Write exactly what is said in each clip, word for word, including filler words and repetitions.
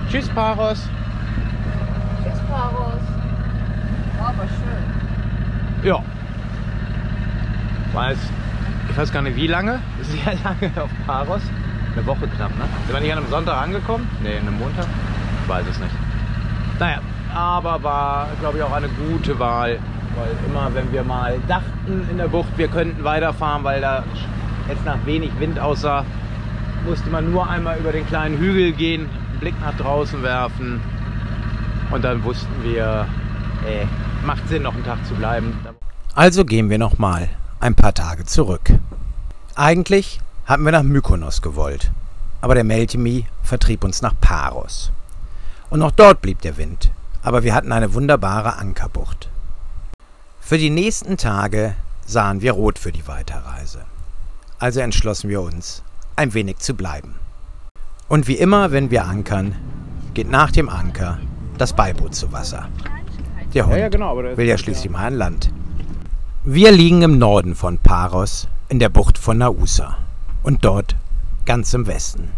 Tschüss, Paros. Tschüss, Paros. War aber schön. Ja. Weiß, ich weiß gar nicht wie lange. Sehr lange auf Paros. Eine Woche knapp, ne? Sind wir nicht an einem Sonntag angekommen? Ne, an einem Montag? Ich weiß es nicht. Naja, aber war, glaube ich, auch eine gute Wahl. Weil immer, wenn wir mal dachten in der Bucht, wir könnten weiterfahren, weil da jetzt nach wenig Wind aussah, musste man nur einmal über den kleinen Hügel gehen, einen Blick nach draußen werfen und dann wussten wir, ey, macht Sinn, noch einen Tag zu bleiben. Also gehen wir noch mal ein paar Tage zurück. Eigentlich hatten wir nach Mykonos gewollt, aber der Meltemi vertrieb uns nach Paros. Und auch dort blieb der Wind, aber wir hatten eine wunderbare Ankerbucht. Für die nächsten Tage sahen wir rot für die Weiterreise. Also entschlossen wir uns, ein wenig zu bleiben. Und wie immer, wenn wir ankern, geht nach dem Anker das Beiboot zu Wasser. Der Hund Ja, ja, genau, aber das will ja ist schließlich mal an Land. Wir liegen im Norden von Paros, in der Bucht von Naousa und dort ganz im Westen.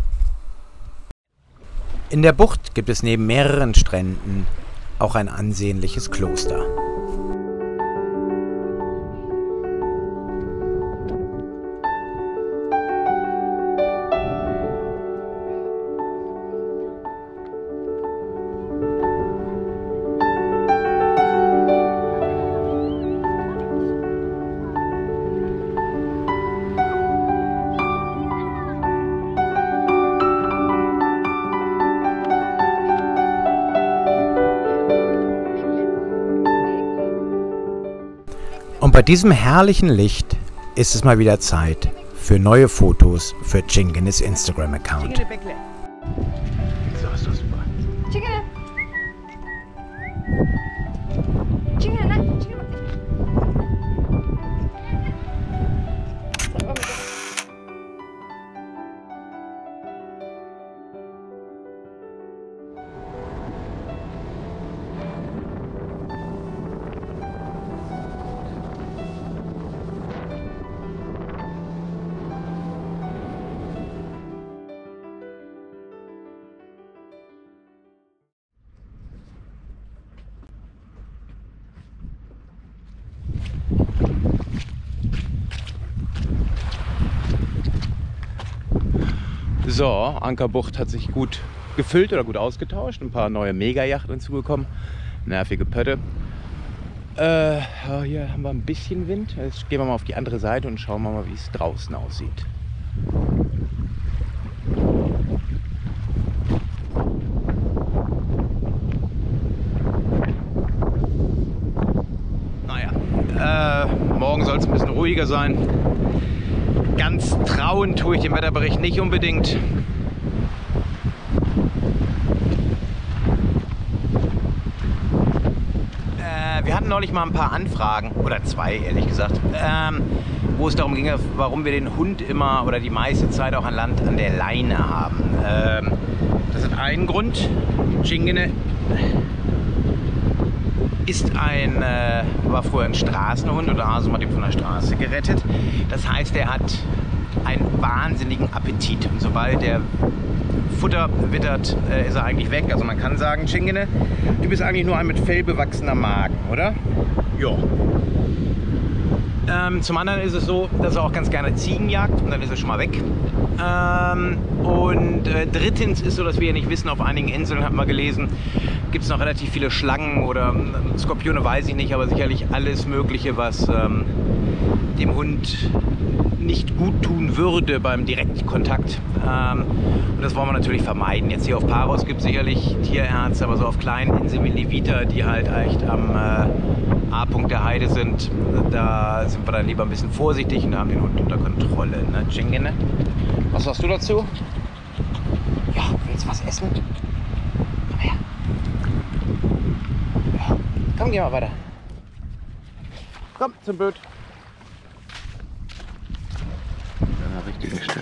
In der Bucht gibt es neben mehreren Stränden auch ein ansehnliches Kloster. Und bei diesem herrlichen Licht ist es mal wieder Zeit für neue Fotos für Chingenes Instagram-Account. So ist das super. Chingene. Chingene, nein, Chingene. So, Ankerbucht hat sich gut gefüllt oder gut ausgetauscht. Ein paar neue Mega-Yachten hinzugekommen. Nervige Pötte. Äh, ja, hier haben wir ein bisschen Wind. Jetzt gehen wir mal auf die andere Seite und schauen wir mal, wie es draußen aussieht. Naja, äh, morgen soll es ein bisschen ruhiger sein. Ganz trauen tue ich dem Wetterbericht nicht unbedingt. Äh, wir hatten neulich mal ein paar Anfragen, oder zwei ehrlich gesagt, ähm, wo es darum ging, warum wir den Hund immer oder die meiste Zeit auch an Land an der Leine haben. Ähm, das hat einen Grund. Chingene ist ein, äh, war früher ein Straßenhund oder Asum hat ihn von der Straße gerettet. Das heißt, er hat einen wahnsinnigen Appetit. Und sobald der Futter wittert, äh, ist er eigentlich weg. Also man kann sagen, Chingene, du bist eigentlich nur ein mit Fell bewachsener Magen, oder? Ja. Ähm, zum anderen ist es so, dass er auch ganz gerne Ziegen jagt und dann ist er schon mal weg. Ähm, und äh, drittens ist so, dass wir ja nicht wissen, auf einigen Inseln, hat man gelesen, gibt es noch relativ viele Schlangen oder äh, Skorpione, weiß ich nicht, aber sicherlich alles Mögliche, was ähm, dem Hund nicht gut tun würde beim Direktkontakt. Ähm, und das wollen wir natürlich vermeiden. Jetzt hier auf Paros gibt es sicherlich Tierärzte, aber so auf kleinen Inseln wie Levita, die halt echt am äh, A-Punkt der Heide sind, da sind wir dann lieber ein bisschen vorsichtig und haben den Hund unter Kontrolle. Ne, Chingene? Was sagst du dazu? Ja, willst du was essen? Komm her. Ja. Komm, geh mal weiter. Komm zum Boot. An der richtigen Stelle.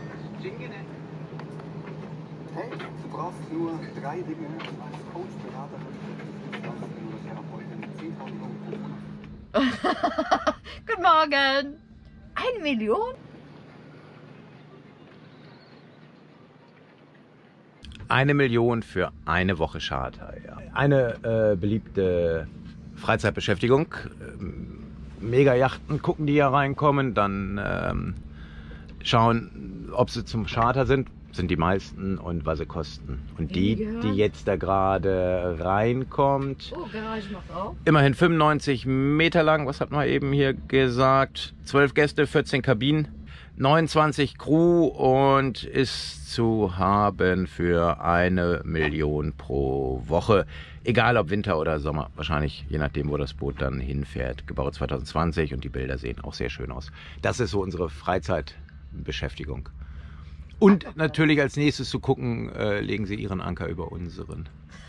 Hey, du brauchst nur drei Dinge als Coach, Berater, oder Therapeutin. zehntausend Euro pro Monat. Guten Morgen. Eine Million? Eine Million für eine Woche Charter. Ja. Eine äh, beliebte Freizeitbeschäftigung. Ähm, Mega-Yachten gucken, die hier reinkommen, dann ähm, schauen, ob sie zum Charter sind, sind die meisten, und was sie kosten. Und die, die jetzt da gerade reinkommt, Oh, Garage macht auf. immerhin fünfundneunzig Meter lang, was hat man eben hier gesagt, zwölf Gäste, vierzehn Kabinen, neunundzwanzig Crew und ist zu haben für eine Million pro Woche. Egal ob Winter oder Sommer, wahrscheinlich je nachdem, wo das Boot dann hinfährt. Gebaut zwanzig zwanzig und die Bilder sehen auch sehr schön aus. Das ist so unsere Freizeitbeschäftigung. Und natürlich als nächstes zu gucken, äh, legen sie ihren Anker über unseren.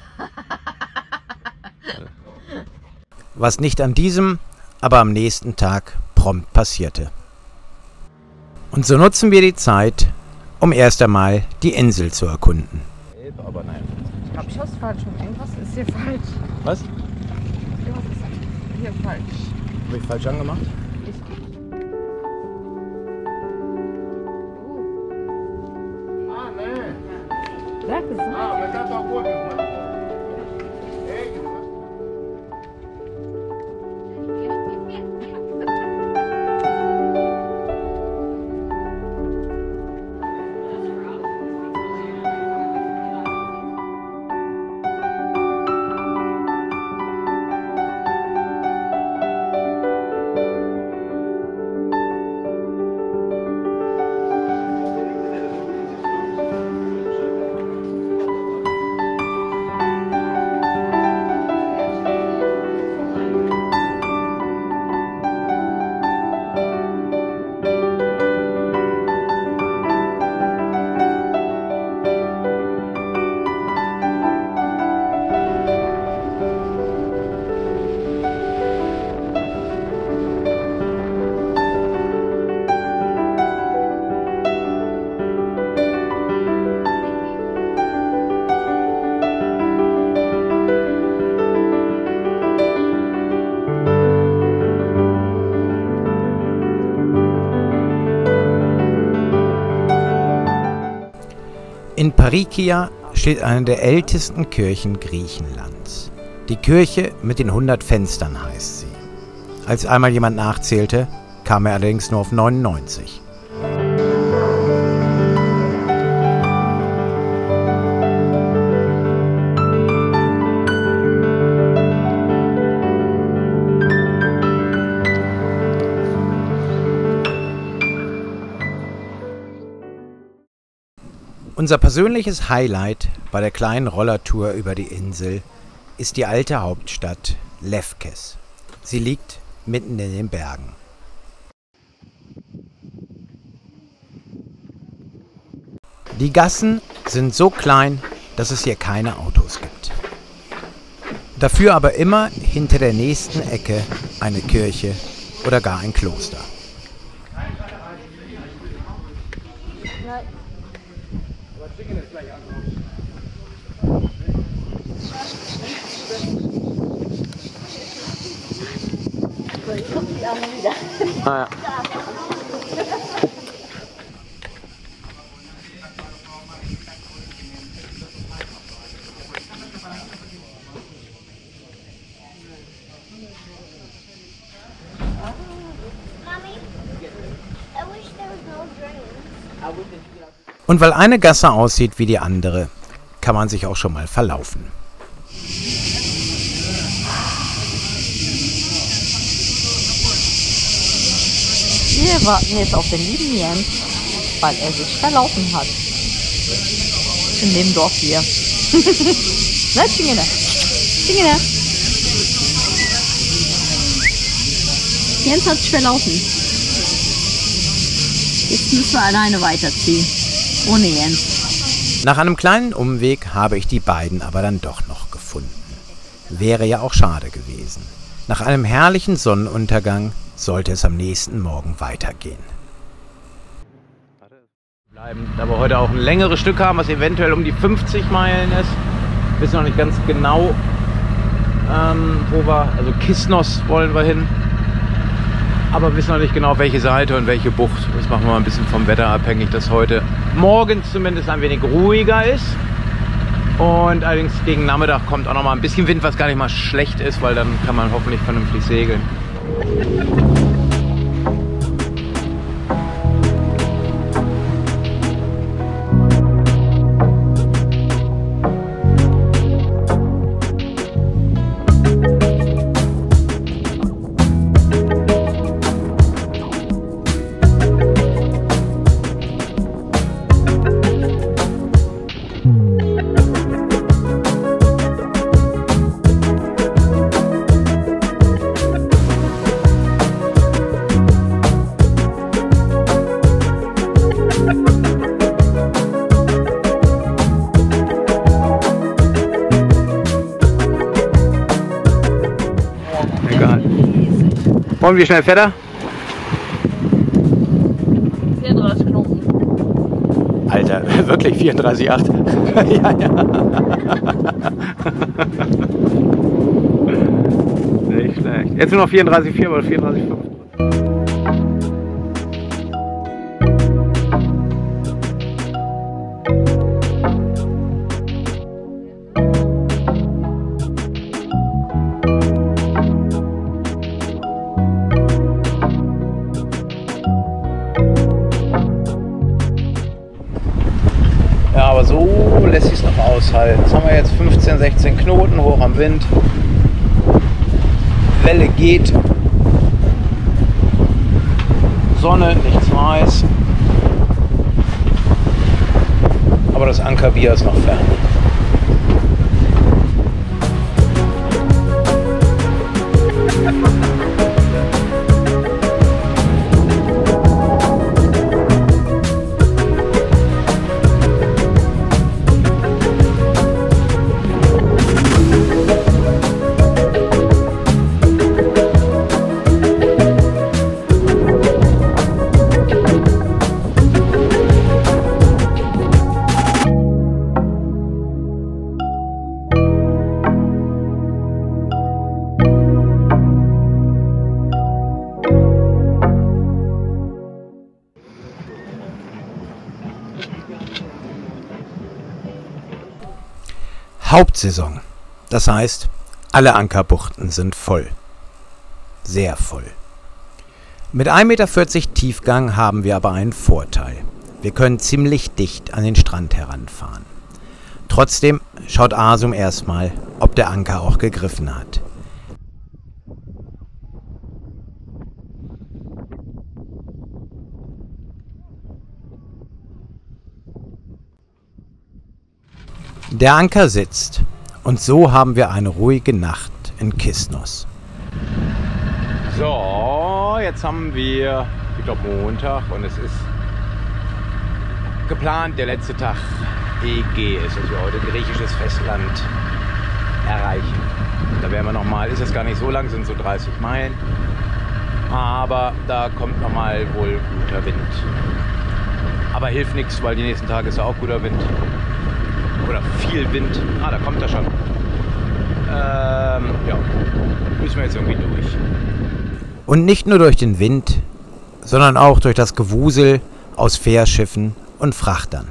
Was nicht an diesem, aber am nächsten Tag prompt passierte. Und so nutzen wir die Zeit, um erst einmal die Insel zu erkunden. Aber nein. Ich glaube, ich hab's falsch. Irgendwas ist hier falsch. Was? Irgendwas ist hier falsch. Habe ich falsch angemacht? Ich. Ah, nee. Sag es. Ah, mas já tocou, meu. In Parikia steht eine der ältesten Kirchen Griechenlands. Die Kirche mit den hundert Fenstern heißt sie. Als einmal jemand nachzählte, kam er allerdings nur auf neunundneunzig. Unser persönliches Highlight bei der kleinen Rollertour über die Insel ist die alte Hauptstadt Lefkes. Sie liegt mitten in den Bergen. Die Gassen sind so klein, dass es hier keine Autos gibt. Dafür aber immer hinter der nächsten Ecke eine Kirche oder gar ein Kloster. Ah, ja. Und weil eine Gasse aussieht wie die andere, kann man sich auch schon mal verlaufen. Wir warten jetzt auf den lieben Jens, weil er sich verlaufen hat. In dem Dorf hier. Na, Chingene. Chingene. Jens hat sich verlaufen. Jetzt müssen wir alleine weiterziehen. Ohne Jens. Nach einem kleinen Umweg habe ich die beiden aber dann doch noch gefunden. Wäre ja auch schade gewesen. Nach einem herrlichen Sonnenuntergang sollte es am nächsten Morgen weitergehen. Bleiben, da wir heute auch ein längeres Stück haben, was eventuell um die fünfzig Meilen ist. Wir wissen noch nicht ganz genau, ähm, wo wir, also Kisnos wollen wir hin. Aber wir wissen noch nicht genau, auf welche Seite und welche Bucht. Das machen wir ein bisschen vom Wetter abhängig, dass heute morgens zumindest ein wenig ruhiger ist. Und allerdings gegen Nachmittag kommt auch noch mal ein bisschen Wind, was gar nicht mal schlecht ist, weil dann kann man hoffentlich vernünftig segeln. Und wie schnell fährt er? vierunddreißig Knoten. Alter, wirklich vierunddreißig Komma acht? Ja, ja. Nicht schlecht. Jetzt nur noch vierunddreißig Komma vier oder vierunddreißig Komma fünf. Aber so lässt sich es noch aushalten. Jetzt haben wir jetzt fünfzehn, sechzehn Knoten hoch am Wind. Welle geht. Sonne, nichts weiß. Aber das Ankerbier ist noch fern. Hauptsaison. Das heißt, alle Ankerbuchten sind voll. Sehr voll. Mit ein Meter vierzig Tiefgang haben wir aber einen Vorteil. Wir können ziemlich dicht an den Strand heranfahren. Trotzdem schaut Asum erstmal, ob der Anker auch gegriffen hat. Der Anker sitzt und so haben wir eine ruhige Nacht in Kisnos. So, jetzt haben wir, ich glaube, Montag und es ist geplant, der letzte Tag Ägäis, dass wir heute griechisches Festland erreichen. Da werden wir nochmal, ist es gar nicht so lang, sind so dreißig Meilen, aber da kommt nochmal wohl guter Wind. Aber hilft nichts, weil die nächsten Tage ist ja auch guter Wind. Oder viel Wind. Ah, da kommt er schon. Ähm, ja, müssen wir jetzt irgendwie durch. Und nicht nur durch den Wind, sondern auch durch das Gewusel aus Fährschiffen und Frachtern.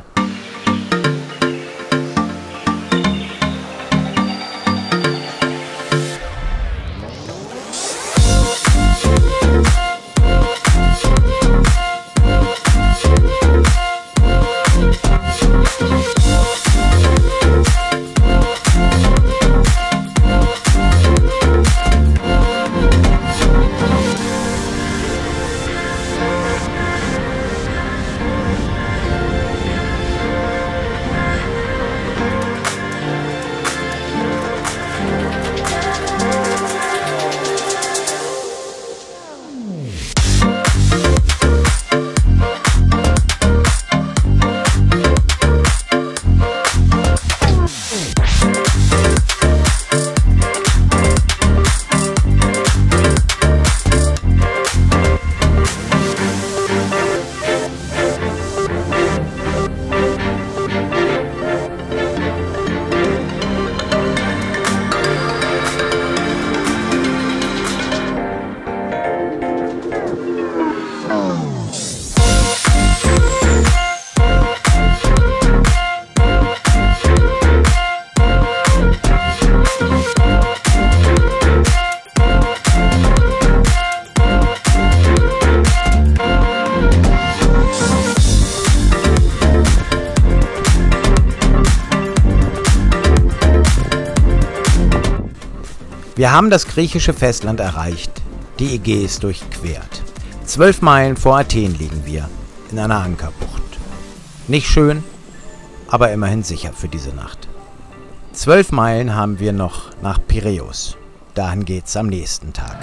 Wir haben das griechische Festland erreicht, die Ägäis durchquert. Zwölf Meilen vor Athen liegen wir, in einer Ankerbucht. Nicht schön, aber immerhin sicher für diese Nacht. Zwölf Meilen haben wir noch nach Piräus. Dahin geht's am nächsten Tag.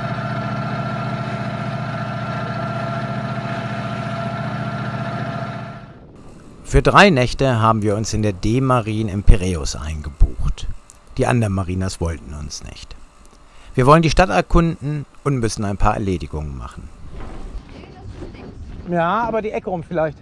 Für drei Nächte haben wir uns in der D-Marine in Piräus eingebucht. Die anderen Mariners wollten uns nicht. Wir wollen die Stadt erkunden und müssen ein paar Erledigungen machen. Ja, aber die Ecke rum vielleicht.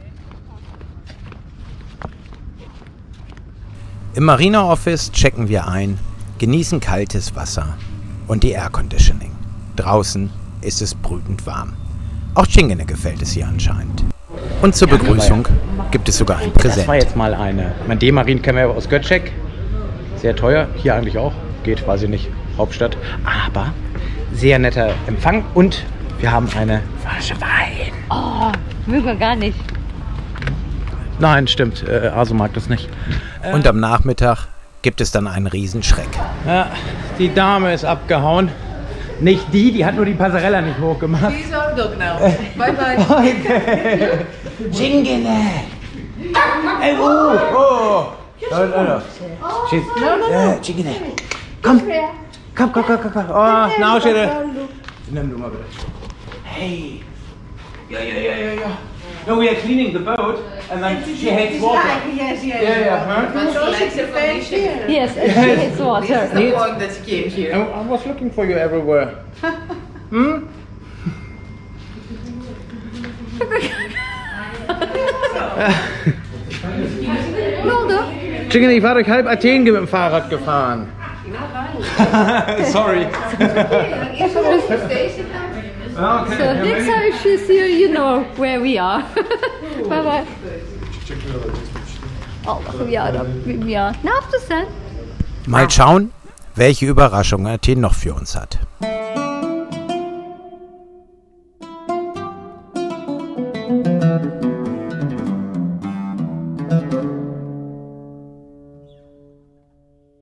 Im Marina Office checken wir ein, genießen kaltes Wasser und die Air Conditioning. Draußen ist es brütend warm. Auch Chingene gefällt es hier anscheinend. Und zur Begrüßung gibt es sogar ein Präsent. Das war jetzt mal eine. Mein D-Marine kennen wir aus Götschek. Sehr teuer. Hier eigentlich auch. Geht, weiß ich nicht. Hauptstadt. Aber sehr netter Empfang. Und wir haben eine Flasche Wein. Oh, mögen wir gar nicht. Nein, stimmt. Äh, Aso mag das nicht. Äh, Und am Nachmittag gibt es dann einen Riesenschreck. Ja, die Dame ist abgehauen. Nicht die, die hat nur die Passerella nicht hochgemacht. She's on dog now. Bye bye. Chingene! Hey, oh, oh! No, no, no. She's, No, no, no. äh, Chingene. Komm, komm, komm, komm, komm, komm. Oh, now she. Nimm du mal bitte. Hey. Ja, ja, ja, ja, ja. No, we are cleaning the boat and then she hates water. Yes, yes. Yeah, yeah, huh? But she likes the foundation. Yes, and she hates water. This is the point that she came here. I, I was looking for you everywhere. Hm? Chingene, ich war durch halb Athen mit dem Fahrrad gefahren. Sorry. Okay. So next time she's here, you know where we are. Bye bye. Allah'ım yarabbim ya. Ne yaptın sen? Mal schauen, welche Überraschung Athen noch für uns hat.